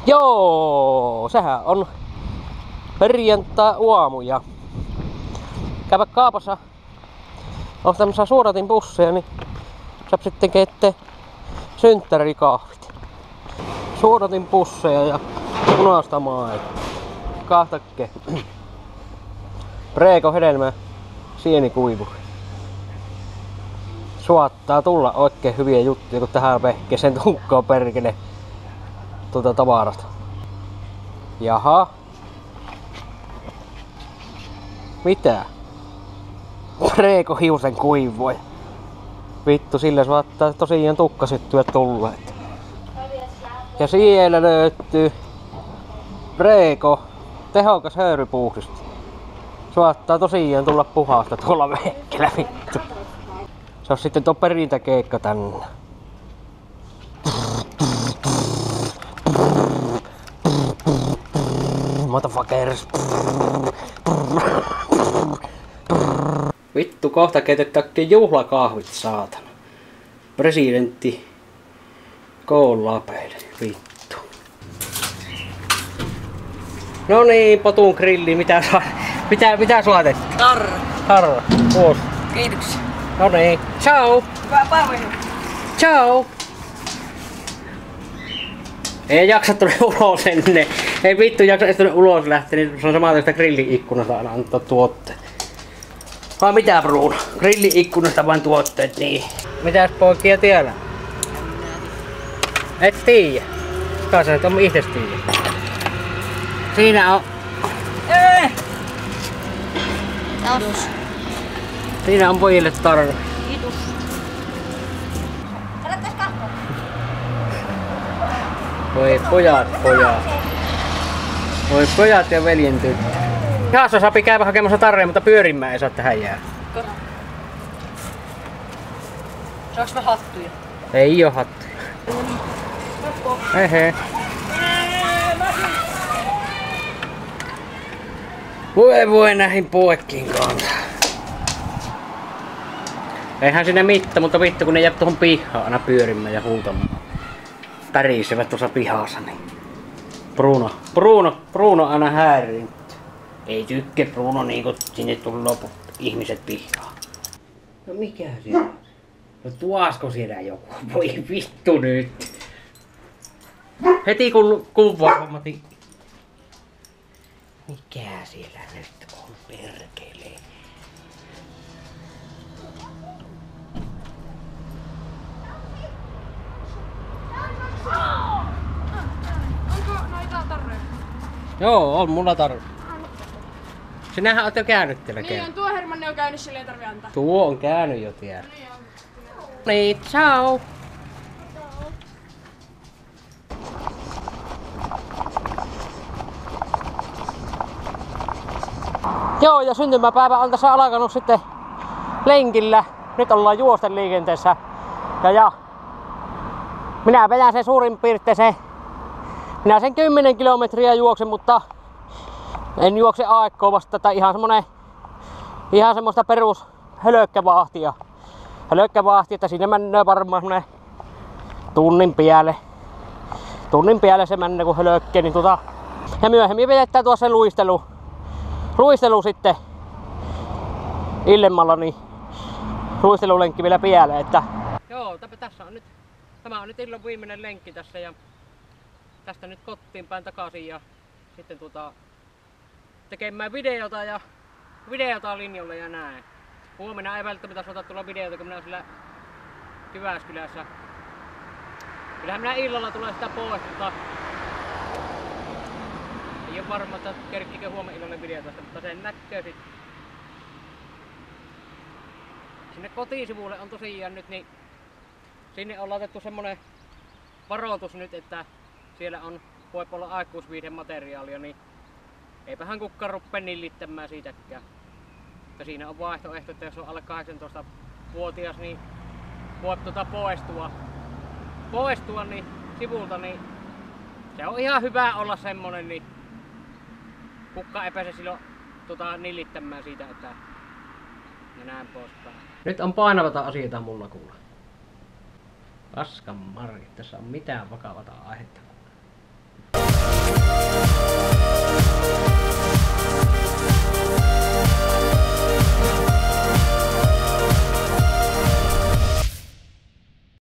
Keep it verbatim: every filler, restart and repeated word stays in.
Joo, sehän on perjantai-aamu ja käydä kaupassa ostamassa suodatin busseja, niin saa sitten keittää synttärikahvit. Suodatin busseja ja punaista maitoa. Kahtakke. Preeko hedelmä sienikuivu. Suottaa tulla oikein hyviä juttuja, kun tähän vehkeeseen tunkkaa perkele tuota tavarat. Jaha. Mitä? Preeko hiusen kuivui. Vittu, sillä saattaa tosiaan tukkasyttyä tulla. Ja siellä löytyy Preeko tehokas höyrypuhdistus. Saattaa tosiaan tulla puhasta tuolla vehkellä, vittu. Se on sitten tuo perintäkeikka tänne. Motherfuckers. Vittu, kohta keitetään juhlakahvit, saatana. Presidentti K-lapeille, vittu. No niin, potun grilli, mitä saa, mitä, mitä suotettiin? Tarra. Tarra, kuos. Kiitoksia. No niin, ciao. Hyvää päivää. Ciao. Ei jaksa tulla ulos ennen. Ei vittu jaksa edes tulla ulos lähteä, niin se on samaa tästä grilli-ikkunasta aina antaa tuotteet. Vai mitä, Bruno? Grilli-ikkunasta vain tuotteet, niin. Mitäs poikia tiedä? Et tiiä. Kai sä et oo itse tiiä. Siinä on... Eee! Kiitos. Siinä on pojille tarve. Kiitos. Salattais kahvaa? Voi pojat, pojat. Voi pojat ja veljen tyttö. Jaassa saa käydä hakemassa tarreja, mutta pyörimään ei saa tähän jää. Kora. Saaks mä hattuja? Ei oo hattuja. Hei hei. Voi voi näihin poikkiin kanssa. Eihän sinne mitään, mutta vittu kun ne jää tuohon pihaan aina pyörimään ja huutamaan. Pärisevät tuossa pihassa niin. Bruno, Bruno, Bruno aina häiriin. Ei tykkää Bruno niinku sinne tullut ihmiset pihaan. No mikä siellä on? No tuosko siellä joku? Voi vittu nyt. Heti kun kuvaa hommati. Mikä siellä nyt on, perkele? Onko noita tarroja? Joo, on mulla tarve. Sinähän oot jo käynyt teillä Niin kerran. on, tuo Hermanni on käynyt, sille ei tarvi antaa. Tuo on käynyt jo tiedä. Niin on. Niin, ciao. Joo, ja syntymäpäivä on tässä alkanut sitten lenkillä. Nyt ollaan juosten liikenteessä. Ja, ja minä vedän sen suurin piirtein se. Minä sen kymmenen kilometriä juoksen, mutta en juokse aikaa vasta. Tai ihan semmonen, ihan semmoista perus hölökkävahtia. Hölökkävahti, että siinä menee varmaan semmonen tunnin päälle. Tunnin päälle se menee kun hölökkää, niin tota. Ja myöhemmin vedetään tuossa se luistelu. Luistelu sitten illemmalla, niin luistelulenkki vielä päälle, että... Joo, tässä on nyt, tämä on nyt illan viimeinen lenkki tässä ja tästä nyt kotiin päin takaisin ja sitten tuota tekemään videota ja videota linjoilla ja näin. Huomenna ei välttämättä saata tulla videota, kun minä olen siellä Jyväskylässä. Kyllähän minä illalla tulee sitä pois, mutta ei ole varma, että kerkkikö huomenna illalle videota, mutta sen näkee sitten. Sinne kotisivulle on tosiaan nyt, niin sinne on laitettu semmonen varoitus nyt, että siellä on, voi olla aikuisviihdemateriaalia, niin eipähän kukaan ruppe nillittämään siitäkään. Mutta siinä on vaihtoehto, että jos on alle kahdeksantoista-vuotias, niin voi tuota poistua, poistua niin sivulta, niin se on ihan hyvä olla semmonen, niin kukaan ei pääse silloin tuota, nillittämään siitä, että ja näin poispäin. Nyt on painavata asioita mulla kuule. Paskan markit, tässä on mitään vakavata aihetta.